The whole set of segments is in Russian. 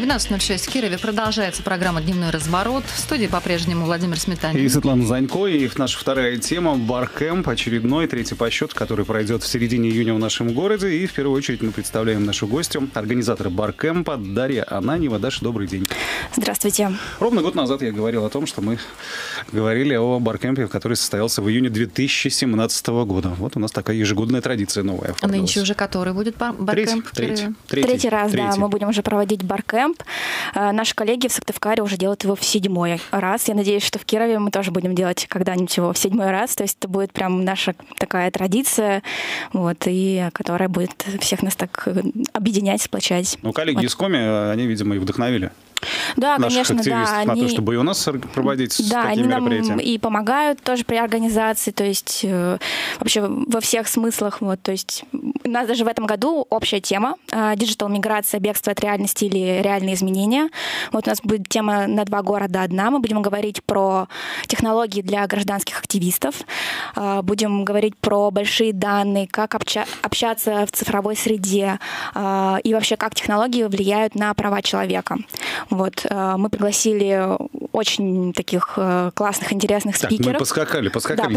12:06 в Кирове. Продолжается программа «Дневной разворот». В студии по-прежнему Владимир Сметанин. И Светлана Занько. И наша вторая тема – Баркэмп, очередной, третий по счету, который пройдет в середине июня в нашем городе. И в первую очередь мы представляем нашу гостью, организатора Баркэмпа Дарья Ананьева. Даша, добрый день. Здравствуйте. Ровно год назад я говорил о том, что мы говорили о Баркэмпе, который состоялся в июне 2017 года. Вот у нас такая ежегодная традиция новая оформилась. Нынче уже который будет Баркэмп в Кирове? Третий раз, да, мы будем уже проводить Баркэмп. Наши коллеги в Сыктывкаре уже делают его в 7-й раз. Я надеюсь, что в Кирове мы тоже будем делать когда-нибудь его в 7-й раз. То есть это будет прям наша такая традиция, вот, и которая будет всех нас так объединять, сплочать. Ну, коллеги вот. из Коми, они, видимо, и вдохновили. Да, наших конечно, активистов да. на то, чтобы и у нас проводить такие мероприятия. Нам и помогают тоже при организации, то есть вообще во всех смыслах. Вот, то есть у нас даже в этом году общая тема «Диджитал-миграция, бегство от реальности или реальные изменения». Вот у нас будет тема «На 2 города одна». Мы будем говорить про технологии для гражданских активистов, будем говорить про большие данные, как общаться в цифровой среде и вообще как технологии влияют на права человека. Вот, мы пригласили очень таких классных, интересных спикеров. Мы поскакали.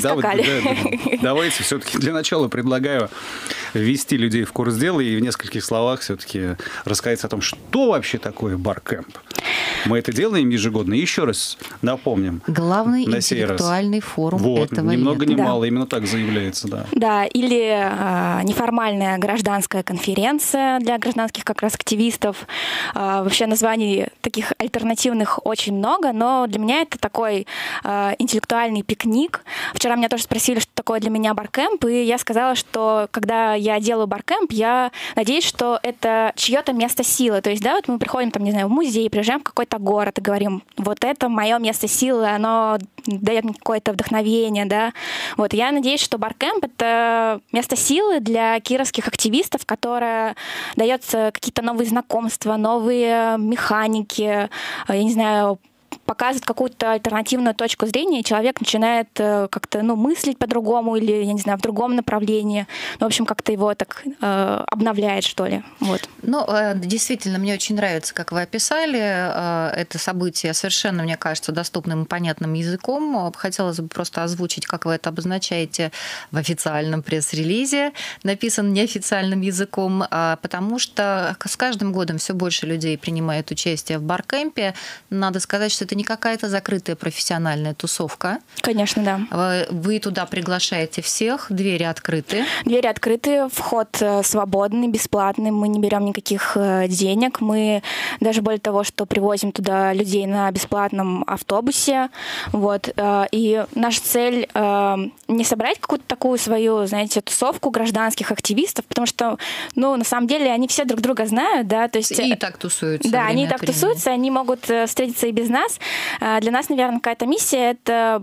Да, Давайте все-таки для начала предлагаю ввести людей в курс дела и в нескольких словах все-таки рассказать о том, что вообще такое Баркэмп. Мы это делаем ежегодно. Еще раз напомним. Главный интеллектуальный форум этого ни много лета. ни мало, именно так заявляется, да. Да, или неформальная гражданская конференция для гражданских как раз активистов. Вообще названий таких альтернативных очень много, но для меня это такой интеллектуальный пикник. Вчера меня тоже спросили, что такое для меня Баркэмп, и я сказала, что когда я делаю Баркэмп, я надеюсь, что это чье-то место силы. То есть, да, вот мы приходим, там, не знаю, в музей, приезжаем в какой-то город и говорим, вот это мое место силы, оно дает мне какое-то вдохновение, да. Вот, я надеюсь, что Баркэмп — это место силы для кировских активистов, которое дает какие-то новые знакомства, новые механики, я не знаю, показывает какую-то альтернативную точку зрения, и человек начинает как-то мыслить по-другому или, я не знаю, в другом направлении. В общем, как-то его так обновляет, что ли. Вот. Ну, действительно, мне очень нравится, как вы описали это событие совершенно, мне кажется, доступным и понятным языком. Хотелось бы просто озвучить, как вы это обозначаете в официальном пресс-релизе, написан неофициальным языком, потому что с каждым годом все больше людей принимает участие в Баркэмпе. Надо сказать, что это не какая-то закрытая профессиональная тусовка. Конечно, да. Вы туда приглашаете всех, двери открыты. Двери открыты, вход свободный, бесплатный, мы не берем никаких денег. Мы даже более того, что привозим туда людей на бесплатном автобусе. Вот. И наша цель не собрать какую-то такую свою, знаете, тусовку гражданских активистов, потому что, на самом деле, они все друг друга знают, да, то есть... И так тусуются. Да, они и так тусуются, они могут встретиться и без нас. Для нас, наверное, какая-то миссия — это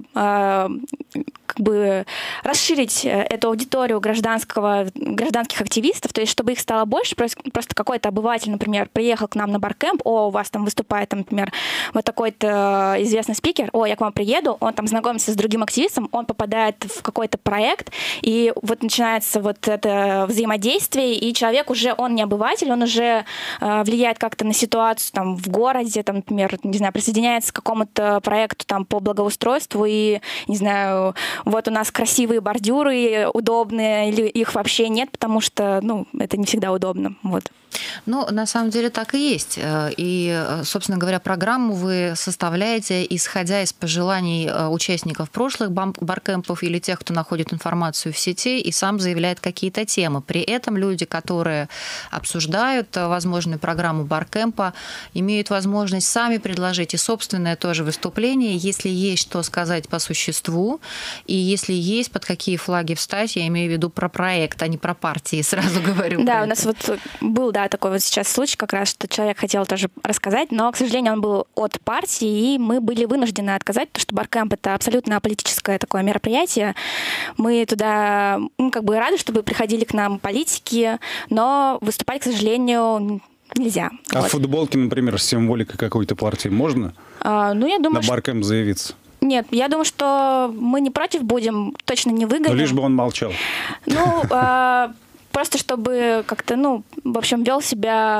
как бы расширить эту аудиторию гражданских активистов, то есть чтобы их стало больше. Просто какой-то обыватель, например, приехал к нам на Баркэмп, у вас там выступает, например, вот такой-то известный спикер, я к вам приеду, он там знакомится с другим активистом, он попадает в какой-то проект, и вот начинается вот это взаимодействие, и человек уже, он не обыватель, он уже влияет как-то на ситуацию там в городе, там, например, не знаю, присоединяется к какому-то проекту там по благоустройству, и, не знаю, вот у нас красивые бордюры удобные, или их вообще нет, потому что, это не всегда удобно. Вот. На самом деле так и есть. И, собственно говоря, программу вы составляете, исходя из пожеланий участников прошлых баркэмпов или тех, кто находит информацию в сети и сам заявляет какие-то темы. При этом люди, которые обсуждают возможную программу баркэмпа, имеют возможность сами предложить и собственное тоже выступление, если есть что сказать по существу, и если есть под какие флаги встать, я имею в виду про проект, а не про партии, сразу говорю. Да, у нас вот был, такой вот сейчас случай, как раз, что человек хотел тоже рассказать, но, к сожалению, он был от партии, и мы были вынуждены отказать, потому что Баркэмп — это абсолютно аполитическое такое мероприятие. Мы туда, рады, чтобы приходили к нам политики, но выступать, к сожалению, нельзя. А в футболке, например, с символикой какой-то партии можно? Я думаю, на Баркэмп заявиться? Нет, я думаю, что мы не против будем, точно не выгоним. Но лишь бы он молчал. Просто чтобы как-то, в общем, вел себя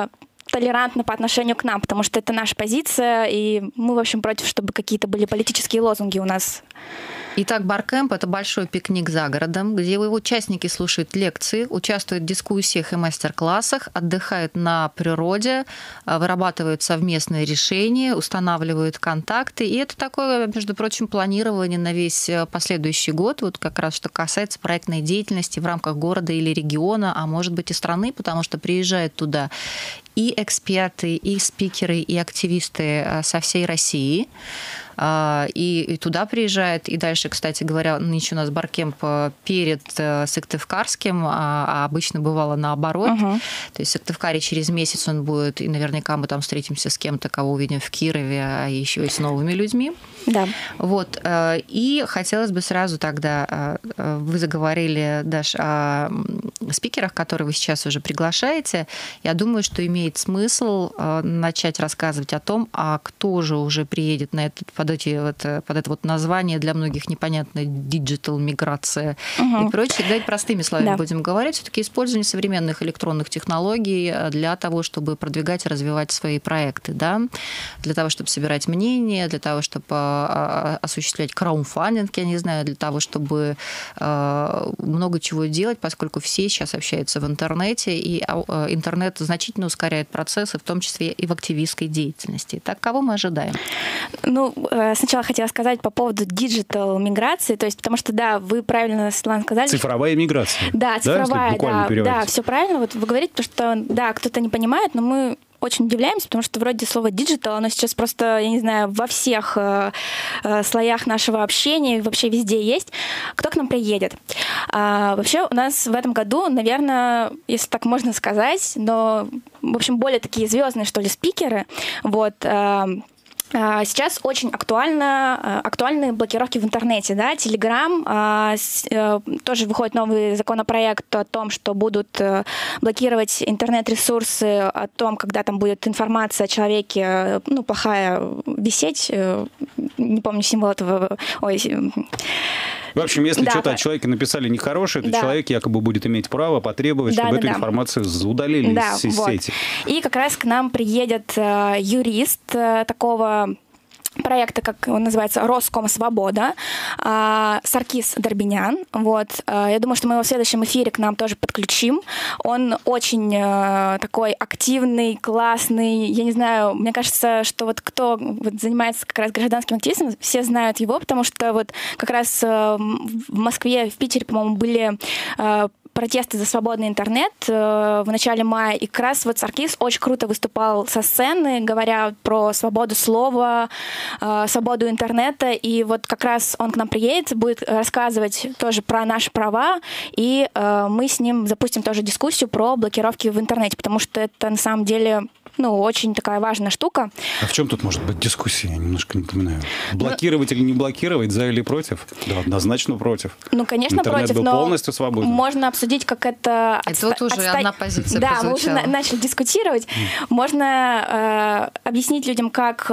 толерантно по отношению к нам, потому что это наша позиция, и мы, в общем, против, чтобы какие-то были политические лозунги у нас. Итак, Баркэмп – это большой пикник за городом, где его участники слушают лекции, участвуют в дискуссиях и мастер-классах, отдыхают на природе, вырабатывают совместные решения, устанавливают контакты. И это такое, между прочим, планирование на весь последующий год, вот как раз что касается проектной деятельности в рамках города или региона, а может быть и страны, потому что приезжают туда и эксперты, и спикеры, и активисты со всей России. И туда приезжает. И дальше, кстати говоря, нынче у нас Баркэмп перед Сыктывкарским, а обычно бывало наоборот. То есть в Сыктывкаре через месяц он будет, и наверняка мы там встретимся с кем-то, кого увидим в Кирове, а еще и с новыми людьми. Да. Вот. И хотелось бы сразу тогда, вы заговорили, Даш, о спикерах, которые вы сейчас уже приглашаете. Я думаю, что имеет смысл начать рассказывать о том, а кто же уже приедет на этот под это вот название для многих непонятное диджитал, миграция и прочее. Давайте простыми словами будем говорить. Все-таки использование современных электронных технологий для того, чтобы продвигать и развивать свои проекты, да? Для того, чтобы собирать мнения, для того, чтобы осуществлять краудфандинг, я не знаю, для того, чтобы много чего делать, поскольку все сейчас общаются в интернете, и интернет значительно ускоряет процессы, в том числе и в активистской деятельности. Так, кого мы ожидаем? Сначала хотела сказать по поводу диджитал-миграции, то есть, потому что, да, вы правильно, Светлана, сказали. Цифровая миграция. Да, цифровая, да, все правильно. Вот вы говорите, что, да, кто-то не понимает, но мы очень удивляемся, потому что вроде слово digital, оно сейчас просто, я не знаю, во всех слоях нашего общения, вообще везде есть. Кто к нам приедет? Вообще у нас в этом году, наверное, если так можно сказать, но, в общем, более такие звездные, что ли, спикеры. Вот. Сейчас очень актуальны блокировки в интернете. Да? Telegram, тоже выходит новый законопроект о том, что будут блокировать интернет-ресурсы, о том, когда там будет информация о человеке, плохая, висеть. Не помню символ этого. В общем, если что-то о человеке написали нехорошее, то человек якобы будет иметь право потребовать, чтобы эту информацию удалили из сети. И как раз к нам приедет юрист такого проекта, как он называется, Роскомсвобода, Саркис Дорбинян. Вот. Я думаю, что мы его в следующем эфире к нам тоже подключим. Он очень такой активный, классный. Я не знаю, мне кажется, что вот кто занимается как раз гражданским активизмом, все знают его, потому что вот как раз в Москве, в Питере, по-моему, были протесты за свободный интернет в начале мая, и как раз вот Саркис очень круто выступал со сцены, говоря про свободу слова, свободу интернета, и вот как раз он к нам приедет, будет рассказывать тоже про наши права, и мы с ним запустим тоже дискуссию про блокировки в интернете, потому что это на самом деле очень такая важная штука. А в чем тут может быть дискуссия? Я немножко не понимаю. Блокировать или не блокировать, за или против? Да, однозначно против. Конечно, интернет против, был но полностью свободен. Можно обсудить, как это... Это тоже одна позиция Да, прозвучала. мы уже начали дискутировать. Можно объяснить людям, как...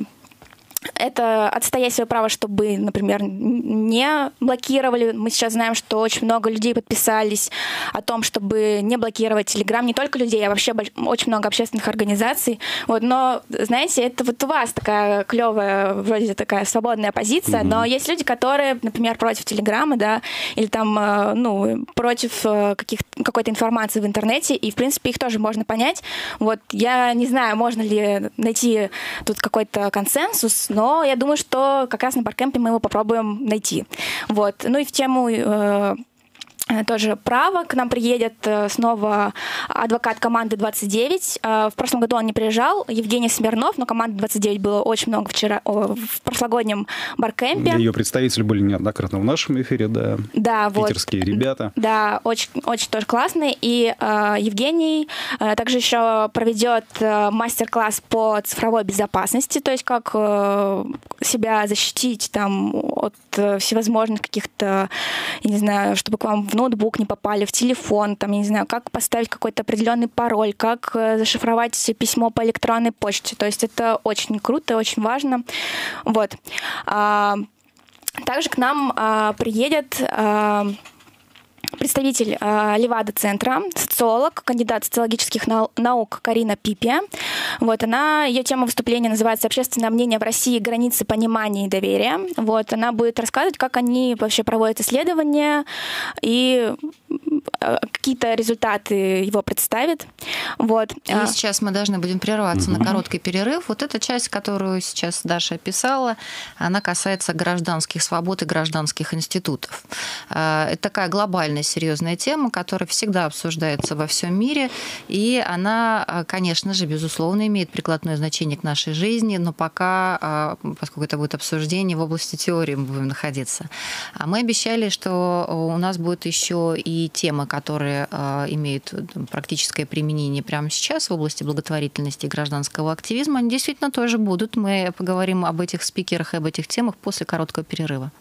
это отстоять свое право, чтобы, например, не блокировали. Мы сейчас знаем, что очень много людей подписались о том, чтобы не блокировать Telegram. Не только людей, а вообще очень много общественных организаций. Вот. Но, знаете, это вот у вас такая клевая, вроде такая свободная позиция, но есть люди, которые, например, против Телеграма, да, или там, против какой-то информации в интернете, и, в принципе, их тоже можно понять. Вот. Я не знаю, можно ли найти тут какой-то консенсус, но я думаю, что как раз на Баркэмпе мы его попробуем найти. Вот. И в тему тоже права к нам приедет снова адвокат команды 29. В прошлом году он не приезжал, Евгений Смирнов, но команды 29 было очень много в прошлогоднем Баркэмпе. Ее представители были неоднократно в нашем эфире, да. Да, питерские ребята. Да, очень, очень тоже классные. И Евгений также еще проведет мастер-класс по цифровой безопасности, то есть как себя защитить там от всевозможных каких-то, я не знаю, чтобы к вам в ноутбук не попали, в телефон, там, я не знаю, как поставить какой-то определенный пароль, как зашифровать письмо по электронной почте. То есть это очень круто, очень важно. Вот. Также к нам приедет представитель Левада-центра, социолог, кандидат социологических наук Карина Пипия. Вот, ее тема выступления называется «Общественное мнение в России. Границы понимания и доверия». Вот, она будет рассказывать, как они вообще проводят исследования и какие-то результаты его представит. Вот. И сейчас мы должны будем прерваться на короткий перерыв. Вот эта часть, которую сейчас Даша описала, она касается гражданских свобод и гражданских институтов. Это такая глобальная, серьезная тема, которая всегда обсуждается во всем мире, и она, конечно же, безусловно, имеет прикладное значение к нашей жизни, но пока, поскольку это будет обсуждение, в области теории мы будем находиться. А мы обещали, что у нас будет еще и темы, которые имеют практическое применение прямо сейчас в области благотворительности и гражданского активизма. Они действительно тоже будут. Мы поговорим об этих спикерах и об этих темах после короткого перерыва.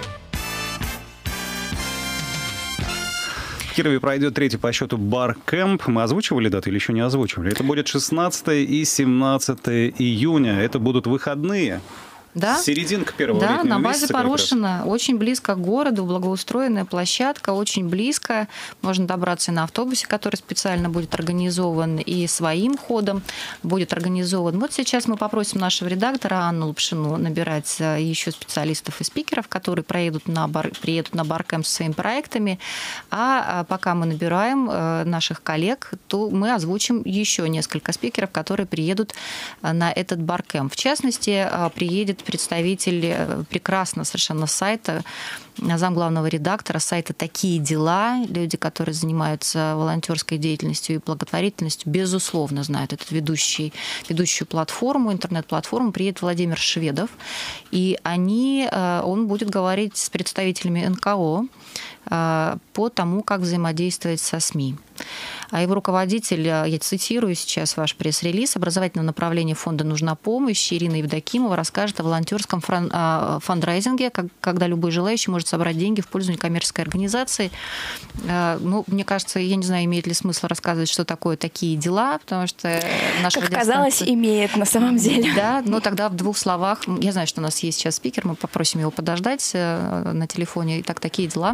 В Кирове пройдет 3-й по счету Баркэмп. Мы озвучивали даты или еще не озвучивали? Это будет 16 и 17 июня. Это будут выходные. Да? Серединка первого летнего месяца. Да, на базе Порошина. Очень близко к городу, благоустроенная площадка, очень близко. Можно добраться и на автобусе, который специально будет организован, и своим ходом будет организован. Вот сейчас мы попросим нашего редактора Анну Лапшину набирать еще специалистов и спикеров, которые приедут на Баркэмп со своими проектами. А пока мы набираем наших коллег, то мы озвучим еще несколько спикеров, которые приедут на этот Баркэмп. В частности, приедет представитель прекрасного совершенно сайта, замглавного редактора сайта «Такие дела». Люди, которые занимаются волонтерской деятельностью и благотворительностью, безусловно, знают эту ведущую платформу, интернет-платформу. Приедет Владимир Шведов, и он будет говорить с представителями НКО по тому, как взаимодействовать со СМИ. А его руководитель, я цитирую сейчас ваш пресс-релиз, образовательного направления фонда «Нужна помощь» Ирина Евдокимова расскажет о волонтерском фандрайзинге, когда любой желающий может собрать деньги в пользу некоммерческой организации. Мне кажется, я не знаю, имеет ли смысл рассказывать, что такое «Такие дела», потому что наша как казалось, имеет на самом деле. Да, но тогда в 2 словах. Я знаю, что у нас есть сейчас спикер, мы попросим его подождать на телефоне. Итак, «Такие дела».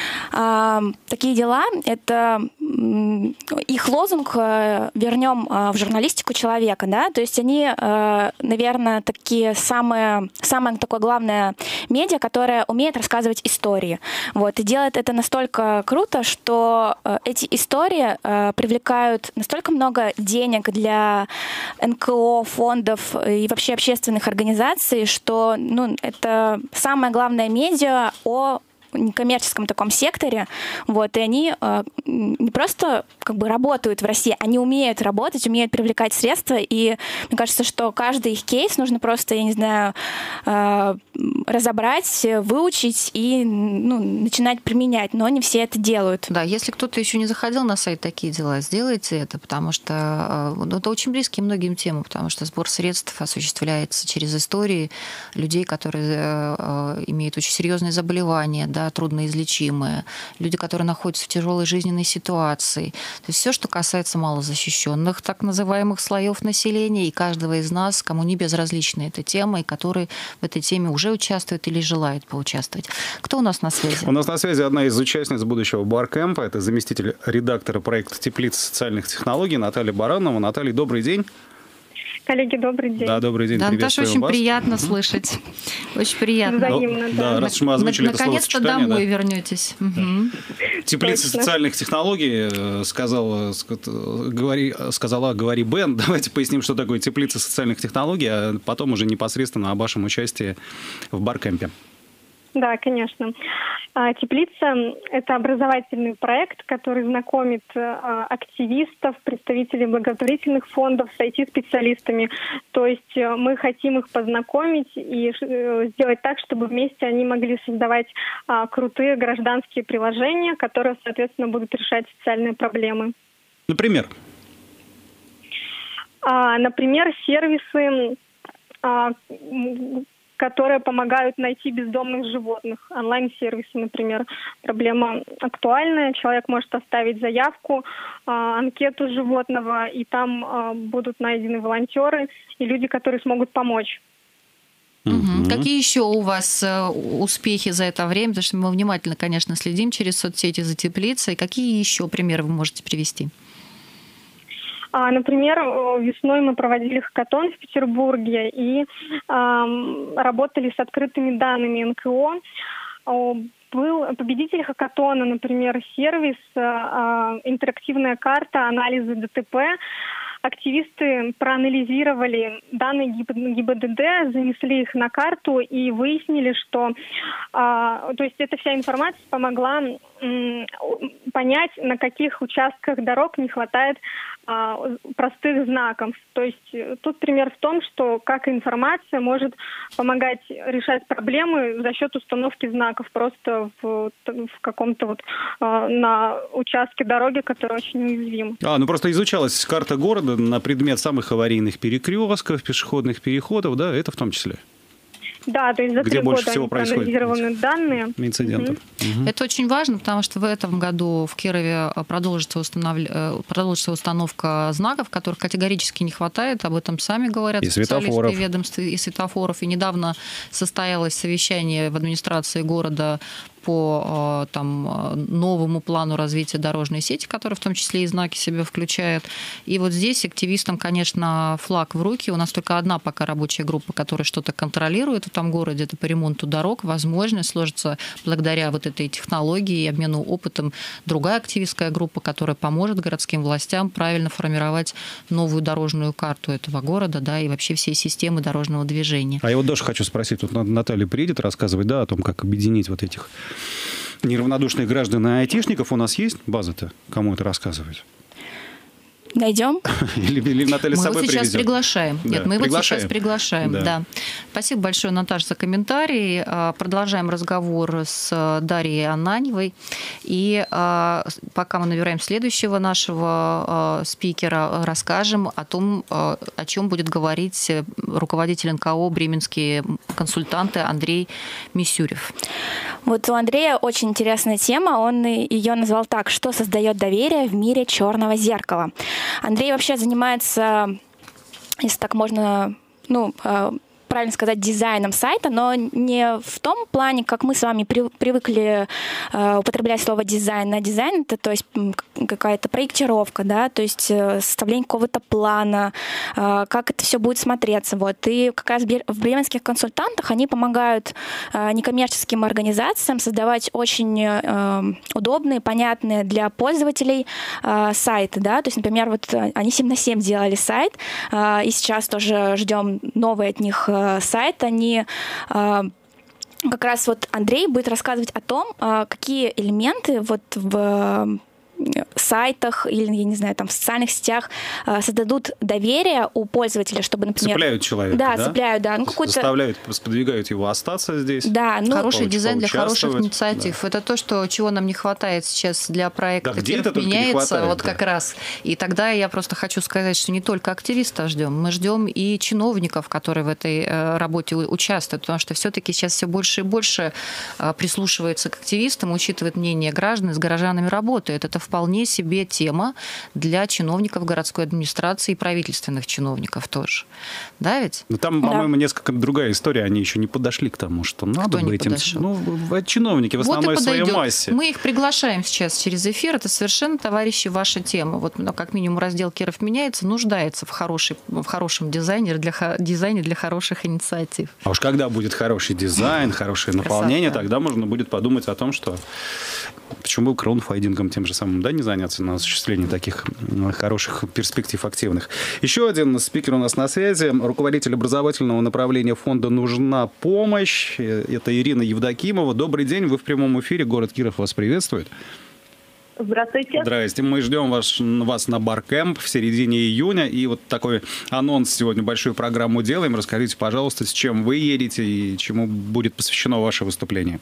«Такие дела» — это их лозунг «Вернем в журналистику человека», да, то есть они, наверное, такие самое такое главное медиа, которое умеет рассказывать истории, вот, и делает это настолько круто, что эти истории привлекают настолько много денег для НКО, фондов и вообще общественных организаций, что, это самое главное медиа о некоммерческом таком секторе, вот, и они не просто работают в России, они умеют работать, умеют привлекать средства, и мне кажется, что каждый их кейс нужно просто, я не знаю, разобрать, выучить и начинать применять, но не все это делают. Да, если кто-то еще не заходил на сайт «Такие дела», сделайте это, потому что это очень близкие многим темам, потому что сбор средств осуществляется через истории людей, которые имеют очень серьезные заболевания, да, трудноизлечимые, люди, которые находятся в тяжелой жизненной ситуации. То есть все, что касается малозащищенных, так называемых слоев населения, и каждого из нас, кому не безразлична эта тема, и который в этой теме уже участвует или желает поучаствовать. Кто у нас на связи? У нас на связи одна из участниц будущего Баркэмпа. Это заместитель редактора проекта «Теплица социальных технологий» Наталья Баранова. Наталья, добрый день. Коллеги, добрый день. Да, добрый день. Да, Наташа, очень приятно слышать. Очень приятно. Взаимно, да. Раз мы озвучили это наконец-то домой вернетесь. Теплица социальных технологий, говори Бен. Давайте поясним, что такое теплица социальных технологий, а потом уже непосредственно о вашем участии в Баркэмпе. Да, конечно. Теплица – это образовательный проект, который знакомит активистов, представителей благотворительных фондов с IT-специалистами. То есть мы хотим их познакомить и сделать так, чтобы вместе они могли создавать крутые гражданские приложения, которые, соответственно, будут решать социальные проблемы. Например? Например, сервисы, которые помогают найти бездомных животных. Онлайн-сервисы, например. Проблема актуальная. Человек может оставить заявку, анкету животного, и там будут найдены волонтеры и люди, которые смогут помочь. Какие еще у вас успехи за это время? Потому что мы внимательно, конечно, следим через соцсети за теплицей. Какие еще примеры вы можете привести? Например, весной мы проводили хакатон в Петербурге и работали с открытыми данными НКО. Был победитель хакатона, например, сервис «Интерактивная карта анализа ДТП». Активисты проанализировали данные ГИБДД, занесли их на карту и выяснили, что то есть эта вся информация помогла понять, на каких участках дорог не хватает простых знаков. То есть тут пример в том, что как информация может помогать решать проблемы за счет установки знаков просто в каком-то на участке дороги, который очень уязвим. Ну просто изучалась карта города на предмет самых аварийных перекрестков, пешеходных переходов, да, это в том числе? Да, то есть за 3 года проанализированы данные. Инцидентов. Это очень важно, потому что в этом году в Кирове продолжится установка знаков, которых категорически не хватает. Об этом сами говорят специалисты ведомств и светофоров. И недавно состоялось совещание в администрации города по новому плану развития дорожной сети, который в том числе и знаки в себя включает. И вот здесь активистам, конечно, флаг в руки. У нас только одна пока рабочая группа, которая что-то контролирует в этом городе. Это по ремонту дорог. Возможно, сложится благодаря вот этой технологии и обмену опытом другая активистская группа, которая поможет городским властям правильно формировать новую дорожную карту этого города, да, и вообще всей системы дорожного движения. А я вот даже хочу спросить, тут Наталья приедет рассказывать, да, о том, как объединить вот этих неравнодушных граждан и айтишников. У нас есть база-то? Кому это рассказывать? Найдем. Или Наталья с собой привезет? Мы его сейчас приглашаем. Да. Нет, мы его сейчас приглашаем. Да. Спасибо большое, Наташа, за комментарий. Продолжаем разговор с Дарьей Ананьевой. И пока мы набираем следующего нашего спикера, расскажем о том, о чем будет говорить руководитель НКО «Бременские консультанты» Андрей Мисюрев. Вот у Андрея очень интересная тема. Он ее назвал так: «Что создает доверие в мире черного зеркала?». Андрей вообще занимается, если так можно, правильно сказать, дизайном сайта, но не в том плане, как мы с вами привыкли употреблять слово дизайн. Дизайн — это, то есть, какая-то проектировка, да, то есть составление какого-то плана, как это все будет смотреться. Вот. И как раз в бременских консультантах они помогают некоммерческим организациям создавать очень удобные, понятные для пользователей сайты, да, то есть, например, вот они 7/7 делали сайт, и сейчас тоже ждем новый от них сайт. Они как раз вот Андрей будет рассказывать о том, какие элементы вот в сайтах или, я не знаю, там в социальных сетях создадут доверие у пользователя, чтобы, например... Цепляют человека, да? Цепляют, да. Заставляют, сподвигают его остаться здесь. Да, хороший дизайн для хороших инициатив. Да. Это то, чего нам не хватает сейчас для проекта. Да, где-то только не хватает. Вот как раз. И тогда я просто хочу сказать, что не только активистов ждем, мы ждем и чиновников, которые в этой работе участвуют, потому что все-таки сейчас все больше и больше прислушиваются к активистам, учитывают мнение граждан, с горожанами работают. Это вполне себе тема для чиновников городской администрации и правительственных чиновников тоже. Да ведь? Но там, по-моему, несколько другая история. Они еще не подошли к тому, что надо бы этим... чиновники в основной своей массе. Мы их приглашаем сейчас через эфир. Это совершенно, товарищи, ваша тема. Вот, как минимум, раздел «Киров меняется», нуждается в хорошем дизайне для хороших инициатив. А уж когда будет хороший дизайн, хорошее наполнение, тогда можно будет подумать о том, что почему бы краудфандингом тем же самым не заняться на осуществлении таких хороших перспектив активных. Еще один спикер у нас на связи, руководитель образовательного направления фонда «Нужна помощь». Это Ирина Евдокимова. Добрый день, вы в прямом эфире. Город Киров вас приветствует. Здравствуйте. Здрасте. Мы ждем вас на Баркэмп в середине июня. И вот такой анонс сегодня, большую программу делаем. Расскажите, пожалуйста, с чем вы едете и чему будет посвящено ваше выступление.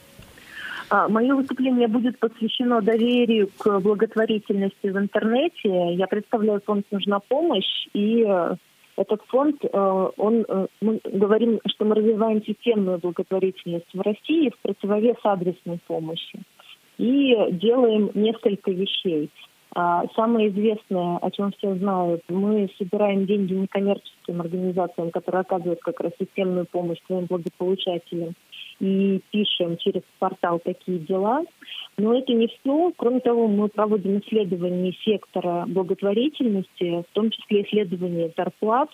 Мое выступление будет посвящено доверию к благотворительности в интернете. Я представляю фонд «Нужна помощь», и этот фонд, мы говорим, что мы развиваем системную благотворительность в России в противовес адресной помощи. И делаем несколько вещей. Самое известное, о чем все знают, мы собираем деньги некоммерческим организациям, которые оказывают как раз системную помощь своим благополучателям, и пишем через портал «Такие дела». Но это не все. Кроме того, мы проводим исследования сектора благотворительности, в том числе исследования зарплат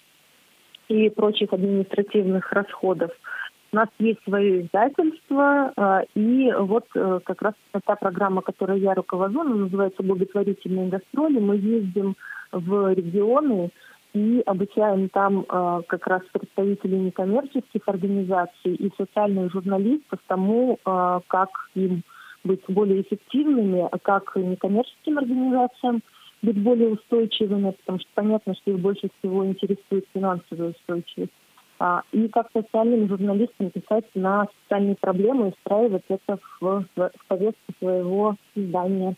и прочих административных расходов. У нас есть свое издательство, и вот как раз та программа, которой я руковожу, она называется «Благотворительные гастроли». Мы ездим в регионы и обучаем там как раз представителей некоммерческих организаций и социальных журналистов тому, как им быть более эффективными, а как некоммерческим организациям быть более устойчивыми, потому что понятно, что их больше всего интересует финансовая устойчивость. И как социальным журналистам писать на социальные проблемы и встраивать это в повестку своего издания.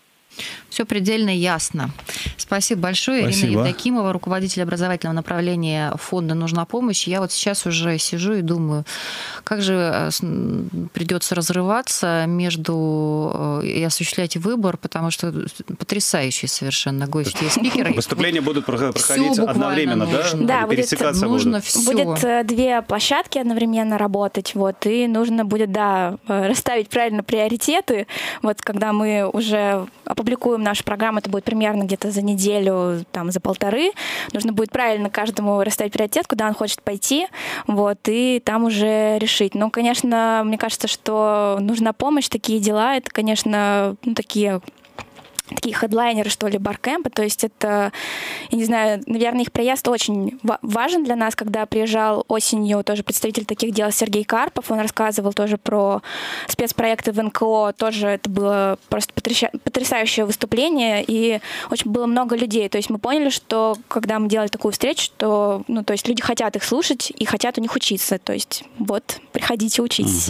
Все предельно ясно. Спасибо большое. Спасибо. Ирина Евдокимова, руководитель образовательного направления фонда «Нужна помощь». Я вот сейчас уже сижу и думаю, как же придется разрываться между и осуществлять выбор, потому что потрясающие совершенно гости и спикеры. Выступления будут проходить одновременно, да? Да, Пересекаться нужно будут. все. Будет две площадки одновременно работать, вот, и нужно будет, да, расставить правильно приоритеты. Вот когда мы уже опубликуем нашу программу, это будет примерно где-то за неделю, там, за полторы. Нужно будет правильно каждому расставить приоритет, куда он хочет пойти, вот, и там уже решить. Ну, конечно, мне кажется, что нужна помощь, такие дела, это, конечно, ну, такие хедлайнеры, что ли, баркэмпа. То есть это, я не знаю, наверное, их приезд очень важен для нас. Когда приезжал осенью тоже представитель таких дел Сергей Карпов, он рассказывал тоже про спецпроекты в НКО. Тоже это было просто потрясающее выступление, и очень было много людей. То есть мы поняли, что когда мы делали такую встречу, что, ну, то есть люди хотят их слушать и хотят у них учиться. То есть вот, приходите, учитесь.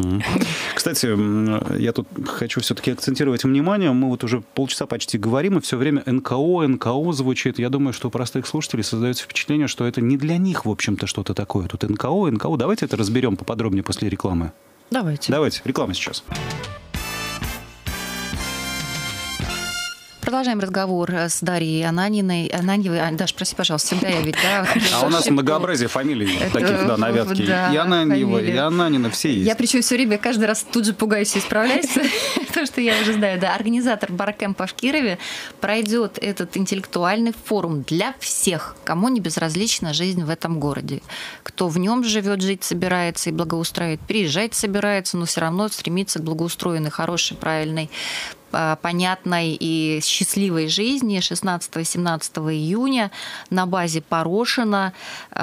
Кстати, я тут хочу все-таки акцентировать внимание. Мы вот уже полчаса почти говорим, и все время НКО звучит. Я думаю, что у простых слушателей создается впечатление, что это не для них, в общем-то, что-то такое. Тут НКО. Давайте это разберем поподробнее после рекламы. Давайте. Реклама сейчас. Продолжаем разговор с Дарьей Ананьевой. Даш, прости, пожалуйста, всегда я ведь, да? А у нас многообразие фамилий таких, да, на вятке. И Ананьева, и Ананина, все есть. Я причем все время каждый раз тут же пугаюсь и исправляюсь, потому что я уже знаю, да, организатор баркэмпа в Кирове. Пройдет этот интеллектуальный форум для всех, кому не безразлична жизнь в этом городе. Кто в нем живет, жить собирается и благоустраивает, переезжать собирается, но все равно стремится к благоустроенной, хорошей, правильной, понятной и счастливой жизни 16-17 июня на базе Порошина.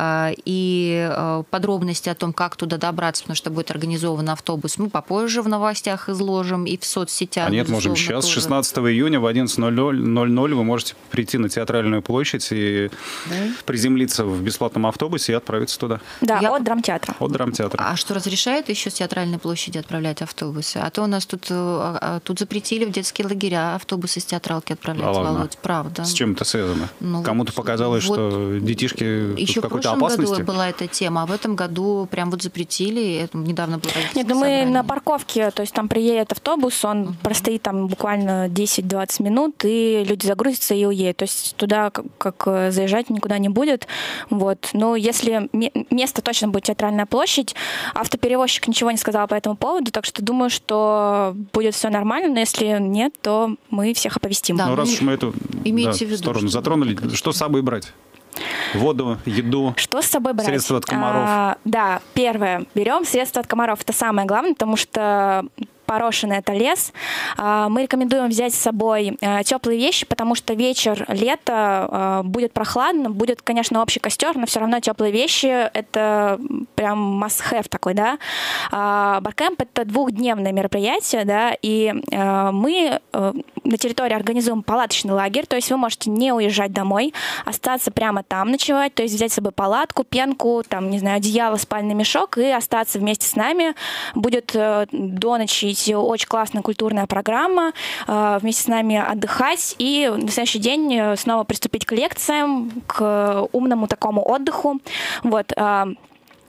И подробности о том, как туда добраться, потому что будет организован автобус, мы попозже в новостях изложим и в соцсетях. А нет, можем сейчас. Тоже. 16 июня в 11:00 вы можете прийти на Театральную площадь и приземлиться в бесплатном автобусе и отправиться туда. Да, от драмтеатра. От драмтеатра. А что, разрешает еще с Театральной площади отправлять автобусы? А то у нас тут запретили в детские лагеря автобусы с театралки отправлять, Володь. Правда. С чем это связано? Ну, кому-то показалось, вот что детишки еще в какой-то опасности? Еще в прошлом году была эта тема, а в этом году прям вот запретили. Это недавно было. Нет, ну мы на парковке, то есть там приедет автобус, он простоит там буквально 10-20 минут, и люди загрузятся и уедут. То есть туда как заезжать никуда не будет. Вот. Но если место точно будет Театральная площадь, автоперевозчик ничего не сказал по этому поводу, так что думаю, что будет все нормально, но если нет, то мы всех оповестим. Да, раз уж мы эту сторону затронули, что с собой брать? Воду, еду, что с собой брать? Средства от комаров. Да, первое. Берем средства от комаров. Это самое главное, потому что Порошино — это лес. Мы рекомендуем взять с собой теплые вещи, потому что вечер, лето, будет прохладно, будет, конечно, общий костер, но все равно теплые вещи — это прям must-have такой, да. Баркэмп — это 2-дневное мероприятие, да, и мы на территории организуем палаточный лагерь, то есть вы можете не уезжать домой, остаться прямо там ночевать, то есть взять с собой палатку, пенку, там, не знаю, одеяло, спальный мешок и остаться вместе с нами. Будет до ночи очень классная культурная программа, вместе с нами отдыхать и на следующий день снова приступить к лекциям, к умному такому отдыху. Вот.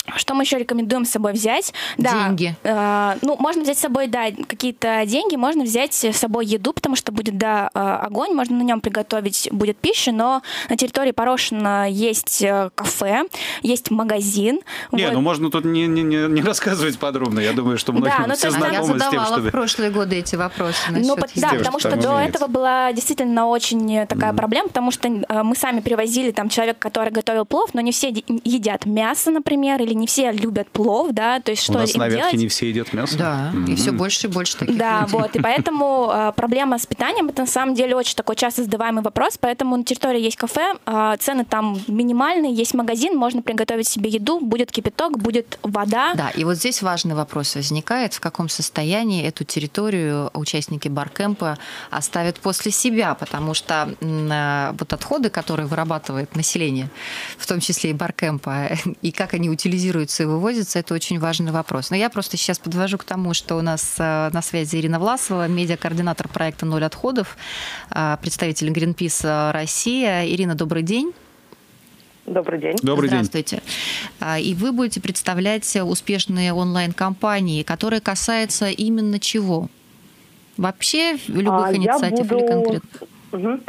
Что мы еще рекомендуем с собой взять? Деньги. Можно взять с собой, какие-то деньги, можно взять с собой еду, потому что будет, огонь, можно на нем приготовить будет пищу, но на территории Порошина есть кафе, есть магазин. Можно тут не рассказывать подробно. Я думаю, что многие все знакомы с тем, Я задавала в прошлые годы эти вопросы. Потому что до этого была действительно очень такая проблема, потому что мы сами привозили там человека, который готовил плов, но не все едят мясо, например, или не все любят плов, то есть что им делать? У нас на Вятке не все едят мясо. Да, и все больше и больше таких людей. И поэтому проблема с питанием — это на самом деле очень такой часто задаваемый вопрос, поэтому на территории есть кафе, цены там минимальные, есть магазин, можно приготовить себе еду, будет кипяток, будет вода. Да, и вот здесь важный вопрос возникает, в каком состоянии эту территорию участники баркэмпа оставят после себя, потому что вот отходы, которые вырабатывает население, в том числе и баркэмпа, и как они утилизируются и вывозятся, это очень важный вопрос. Но я просто сейчас подвожу к тому, что у нас на связи Ирина Власова, медиакоординатор проекта «Ноль отходов», представитель Greenpeace Россия. Ирина, добрый день. Добрый день. Здравствуйте. И вы будете представлять успешные онлайн-компании, которые касаются именно чего? Вообще любых инициатив или конкретно?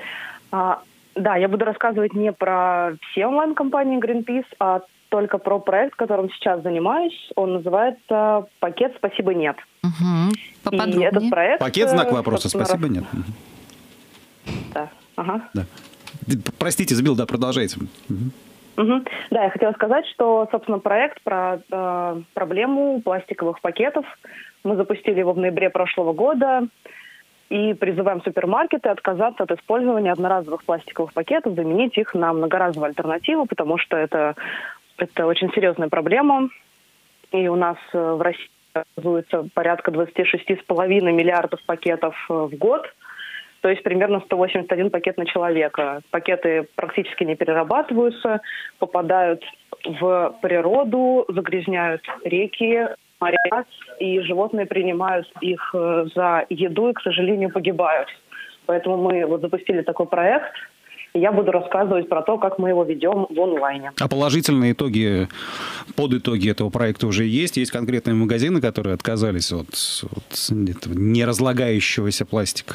Я буду рассказывать не про все онлайн-компании Greenpeace, а только про проект, которым сейчас занимаюсь. Он называется «Пакет «Спасибо, нет». Поподробнее. И этот проект... Пакет, знак вопроса, «Спасибо, нет». Да. Да. Простите, сбил, продолжайте. Да, я хотела сказать, что, собственно, проект про проблему пластиковых пакетов. Мы запустили его в ноябре прошлого года и призываем супермаркеты отказаться от использования одноразовых пластиковых пакетов, заменить их на многоразовую альтернативу, потому что это очень серьезная проблема. И у нас в России образуется порядка 26,5 миллиардов пакетов в год. То есть примерно 181 пакет на человека. Пакеты практически не перерабатываются, попадают в природу, загрязняют реки, моря, и животные принимают их за еду и, к сожалению, погибают. Поэтому мы запустили такой проект. И я буду рассказывать про то, как мы его ведем в онлайне. А положительные итоги, подытоги этого проекта уже есть? Есть конкретные магазины, которые отказались от неразлагающегося пластика?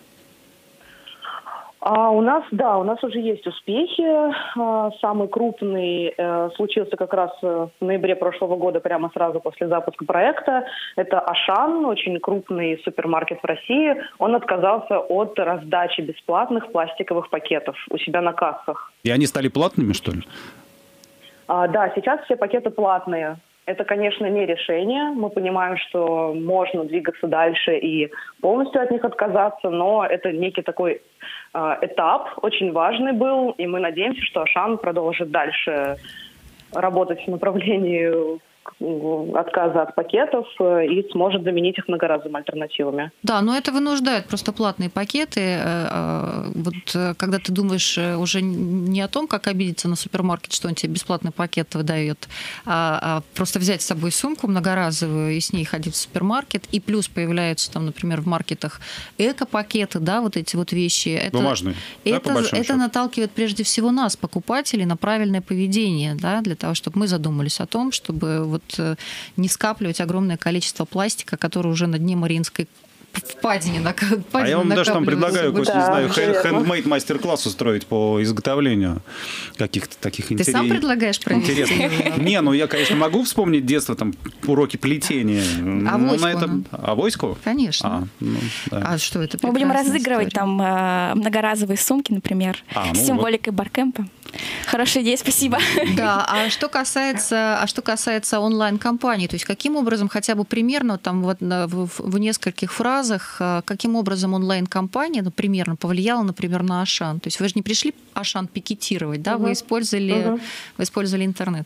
У нас уже есть успехи. Самый крупный случился как раз в ноябре прошлого года, прямо сразу после запуска проекта. Это Ашан, очень крупный супермаркет в России. Он отказался от раздачи бесплатных пластиковых пакетов у себя на кассах. И они стали платными, что ли? Да, сейчас все пакеты платные. Это, конечно, не решение. Мы понимаем, что можно двигаться дальше и полностью от них отказаться, но это некий такой этап, очень важный был, и мы надеемся, что Ашан продолжит дальше работать в направлении отказа от пакетов и сможет заменить их многоразовыми альтернативами. Да, но это вынуждает просто платные пакеты. Когда ты думаешь уже не о том, как обидеться на супермаркет, что он тебе бесплатный пакет выдает, а просто взять с собой сумку многоразовую и с ней ходить в супермаркет, и плюс появляются там, например, в маркетах эко-пакеты, эти вещи. Бумажные. Это наталкивает прежде всего нас, покупателей, на правильное поведение, для того, чтобы мы задумались о том, чтобы не скапливать огромное количество пластика, который уже на дне Мариинской впадине накапливается. А я вам даже там предлагаю, не знаю, хендмейд мастер-класс устроить по изготовлению каких-то таких интересных. Ты сам предлагаешь провести? Не, я, конечно, могу вспомнить детство, уроки плетения. Авоську? Авоську? Конечно. А что это? Мы будем разыгрывать там многоразовые сумки, например, с символикой баркэмпа. Хорошая идея, спасибо. Да, а что касается онлайн-компаний, то есть каким образом, хотя бы примерно в нескольких фразах, каким образом онлайн-компания, примерно повлияла, например, на Ашан? То есть вы же не пришли Ашан пикетировать, да? Вы использовали интернет.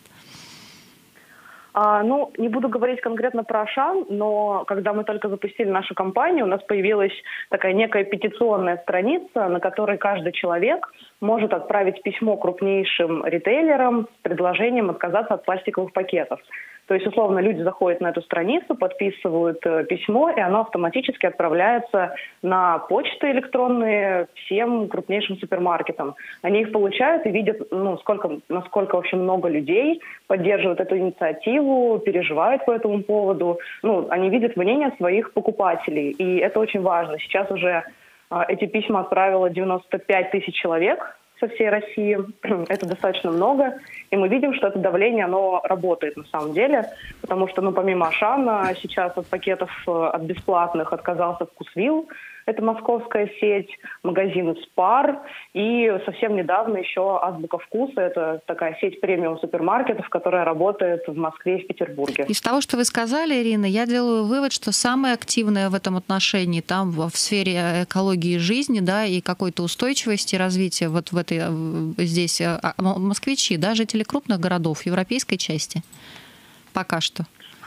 Не буду говорить конкретно про Ашан, но когда мы только запустили нашу компанию, у нас появилась такая некая петиционная страница, на которой каждый человек может отправить письмо крупнейшим ритейлерам с предложением отказаться от пластиковых пакетов. То есть, условно, люди заходят на эту страницу, подписывают письмо, и оно автоматически отправляется на почты электронные всем крупнейшим супермаркетам. Они их получают и видят, насколько вообще много людей поддерживают эту инициативу, переживают по этому поводу. Они видят мнение своих покупателей, и это очень важно. Сейчас уже эти письма отправило 95 тысяч человек со всей России. Это достаточно много. И мы видим, что это давление, оно работает на самом деле. Потому что, помимо Ашана, сейчас от пакетов от бесплатных отказался Вкусвилл. Это московская сеть, магазины Спар. И совсем недавно еще Азбука Вкуса. Это такая сеть премиум-супермаркетов, которая работает в Москве и в Петербурге. Из того, что вы сказали, Ирина, я делаю вывод, что самое активное в этом отношении там в сфере экологии жизни, да, и какой-то устойчивости развития вот в этой здесь москвичи, да, жители крупных городов европейской части. Пока что.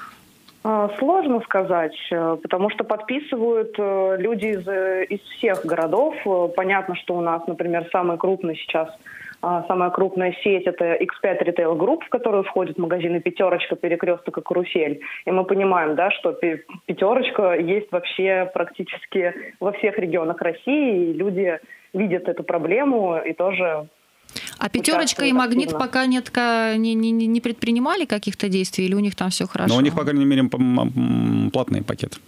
Сложно сказать, потому что подписывают люди из всех городов. Понятно, что у нас, например, самая крупная сеть – это X5 Retail Group, в которую входят магазины «Пятерочка», «Перекресток» и «Карусель». И мы понимаем, да, что «Пятерочка» есть вообще практически во всех регионах России, и люди видят эту проблему и тоже... А «Пятерочка» и «Магнит» активно пока не предпринимали каких-то действий, или у них там все хорошо? Но у них, по крайней мере, платный пакет.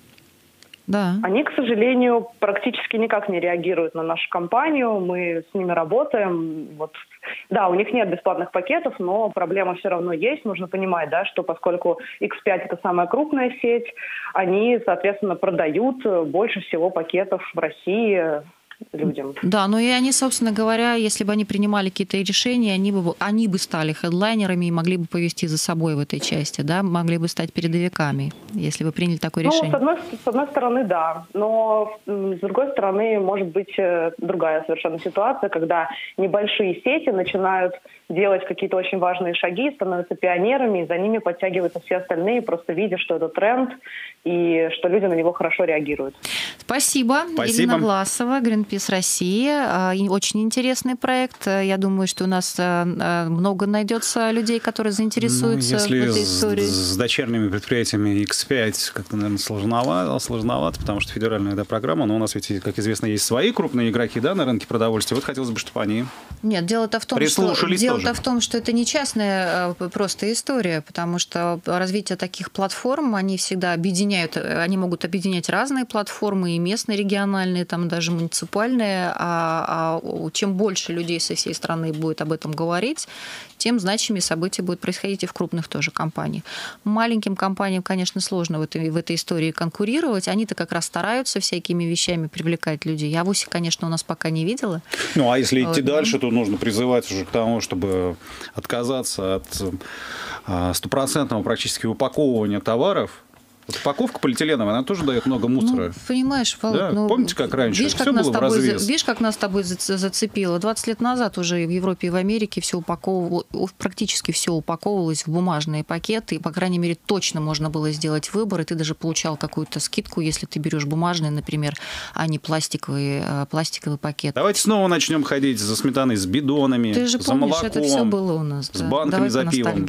Да. Они, к сожалению, практически никак не реагируют на нашу компанию. Мы с ними работаем. Да, у них нет бесплатных пакетов, но проблема все равно есть. Нужно понимать, да, что поскольку X5 – это самая крупная сеть, они, соответственно, продают больше всего пакетов в России людям. Да, но и они, собственно говоря, если бы они принимали какие-то решения, они бы стали хедлайнерами и могли бы повести за собой в этой части, да, могли бы стать передовиками, если бы приняли такое решение. С одной стороны, да, но с другой стороны, может быть другая совершенно ситуация, когда небольшие сети начинают делать какие-то очень важные шаги, становятся пионерами, и за ними подтягиваются все остальные, просто видя, что это тренд, и что люди на него хорошо реагируют. Спасибо. Ирина Власова, Greenpeace Россия. Очень интересный проект. Я думаю, что у нас много найдется людей, которые заинтересуются в этой истории. С дочерними предприятиями X5 как-то, наверное, сложновато, потому что федеральная программа, но у нас ведь, как известно, есть свои крупные игроки, да, на рынке продовольствия. Вот хотелось бы, чтобы они дело-то в том, что это не частная просто история, потому что развитие таких платформ, они всегда они могут объединять разные платформы, и местные, региональные, там даже муниципальные, а чем больше людей со всей страны будет об этом говорить, тем значимее события будут происходить и в крупных тоже компаниях. Маленьким компаниям, конечно, сложно в этой истории конкурировать. Они-то как раз стараются всякими вещами привлекать людей. Я вовсе, конечно, у нас пока не видела. А если идти дальше, то нужно призывать уже к тому, чтобы отказаться от стопроцентного практически упаковывания товаров. Упаковка полиэтиленовая, она тоже дает много муссора. Понимаешь, да? Помните, как раньше? Все было в развес. Видишь, как нас с тобой зацепило? 20 лет назад уже в Европе и в Америке практически все упаковывалось в бумажные пакеты, и, по крайней мере, точно можно было сделать выбор, и ты даже получал какую-то скидку, если ты берешь бумажные, например, а не пластиковый пакет. Давайте снова начнем ходить за сметаной с бидонами, ты же за помнишь, молоком, это все было у нас. С банками за пивом.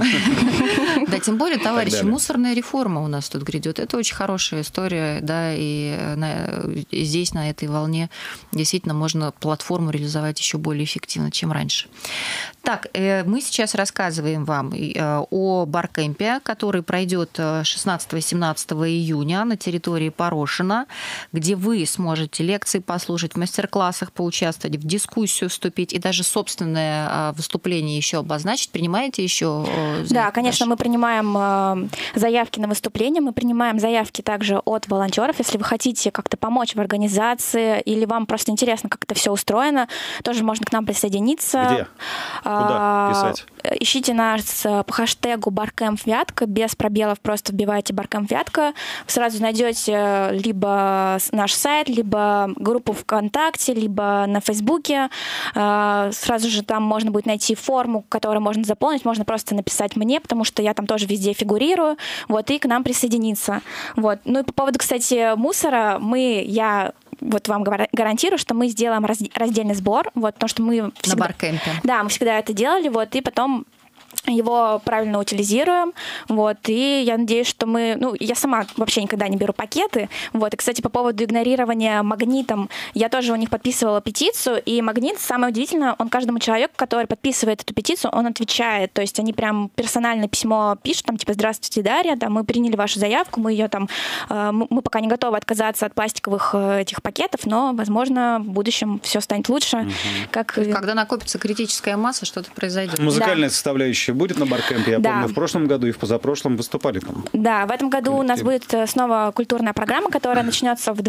Да, тем более, товарищи, мусорная реформа у нас тут грядет. Это очень хорошая история, да, и здесь, на этой волне, действительно можно платформу реализовать еще более эффективно, чем раньше. Так, мы сейчас рассказываем вам о баркемпе, который пройдет 16-17 июня на территории Порошина, где вы сможете лекции послушать, в мастер-классах поучаствовать, в дискуссию вступить и даже собственное выступление еще обозначить. Принимаете еще? Да, конечно, мы принимаем заявки на выступление, мы принимаем заявки также от волонтеров. Если вы хотите как-то помочь в организации или вам просто интересно, как это все устроено, тоже можно к нам присоединиться. Где? Куда писать? Ищите нас по хэштегу Баркемп Вятка, без пробелов, просто вбивайте Баркемп Вятка. Вы сразу найдете либо наш сайт, либо группу ВКонтакте, либо на Фейсбуке. Сразу же там можно будет найти форму, которую можно заполнить. Можно просто написать мне, потому что я там тоже везде фигурирую, и к нам присоединиться. Ну и по поводу, кстати, мусора, я вам гарантирую, что мы сделаем раздельный сбор, потому что мы всегда... На баркемпе. Да, мы всегда это делали, и потом его правильно утилизируем, вот, и я надеюсь, что мы, я сама вообще никогда не беру пакеты, вот, и, кстати, по поводу игнорирования Магнитом, я тоже у них подписывала петицию, и Магнит, самое удивительное, он каждому человеку, который подписывает эту петицию, он отвечает, то есть они прям персональное письмо пишут, там, типа, здравствуйте, Дарья, там, мы приняли вашу заявку, мы ее там, мы пока не готовы отказаться от пластиковых этих пакетов, но, возможно, в будущем все станет лучше. Когда накопится критическая масса, что-то произойдет. Музыкальная составляющая будет на Баркэмпе? Я помню, в прошлом году и в позапрошлом выступали там. Да, в этом году у нас будет снова культурная программа, которая начнется в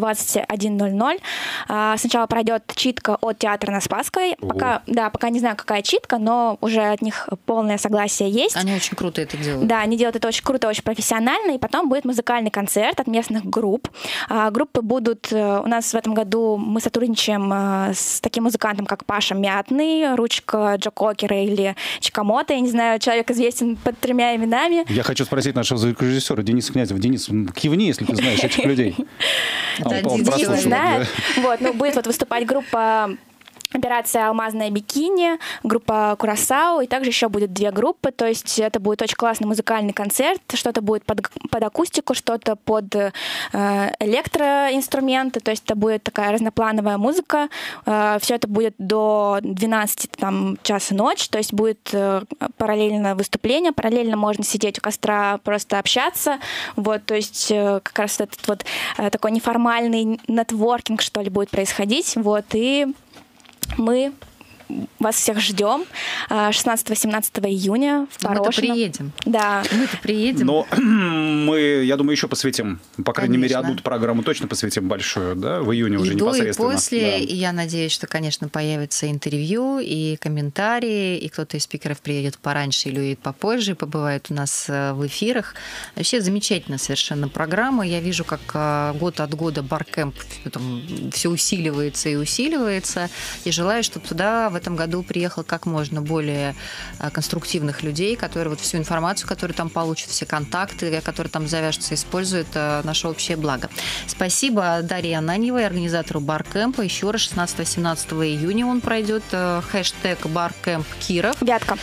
21:00. Сначала пройдет читка от театра на Спасской. Пока не знаю, какая читка, но уже от них полное согласие есть. Они очень круто это делают. Да, они делают это очень круто, очень профессионально. И потом будет музыкальный концерт от местных групп. Группы будут... У нас в этом году мы сотрудничаем с таким музыкантом, как Паша Мятный, Ручка Джо Кокера или Чикамото. Я не знаю, человек известен под 3 именами. Я хочу спросить нашего звукорежиссера Дениса Князева. Денис, кивни, если ты знаешь этих людей. Да, Денис знает. Будет выступать группа «Операция «Алмазное бикини», группа «Курасау», и также еще будет 2 группы, то есть это будет очень классный музыкальный концерт, что-то будет под акустику, что-то под электроинструменты, то есть это будет такая разноплановая музыка, все это будет до 12 часа ночи, то есть будет параллельно выступление, параллельно можно сидеть у костра, просто общаться, то есть как раз этот такой неформальный нетворкинг, что ли, будет происходить, и мы вас всех ждем 16-17 июня в Порошино. Мы-то приедем. Да. Мы-то приедем. Но мы, я думаю, еще посвятим, по крайней мере, одну программу точно посвятим большую, да, в июне уже непосредственно. И после, да. И я надеюсь, что, конечно, появится интервью и комментарии, и кто-то из спикеров приедет пораньше или уедет попозже, и побывает у нас в эфирах. Вообще замечательная совершенно программа. Я вижу, как год от года Баркэмп все усиливается и усиливается, и желаю, чтобы туда в этом году приехало как можно более конструктивных людей, которые всю информацию, которую там получат, все контакты, которые там завяжутся, используют наше общее благо. Спасибо Дарье Ананьевой, организатору Баркэмпа. Еще раз 16-17 июня он пройдет. Хэштег Баркэмп Киров. Вятка.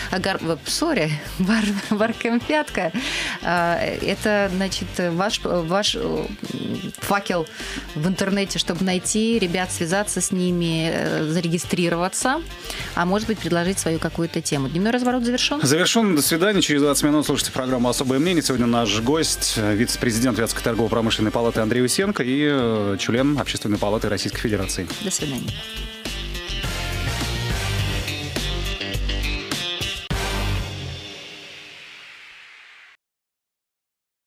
Баркэмп Вятка. Это, значит, ваш факел в интернете, чтобы найти ребят, связаться с ними, зарегистрироваться. А может быть, предложить свою какую-то тему. Дневной разворот завершен? Завершен. До свидания. Через 20 минут слушайте программу «Особое мнение». Сегодня наш гость, вице-президент Вятской торгово-промышленной палаты Андрей Усенко и член Общественной палаты Российской Федерации. До свидания.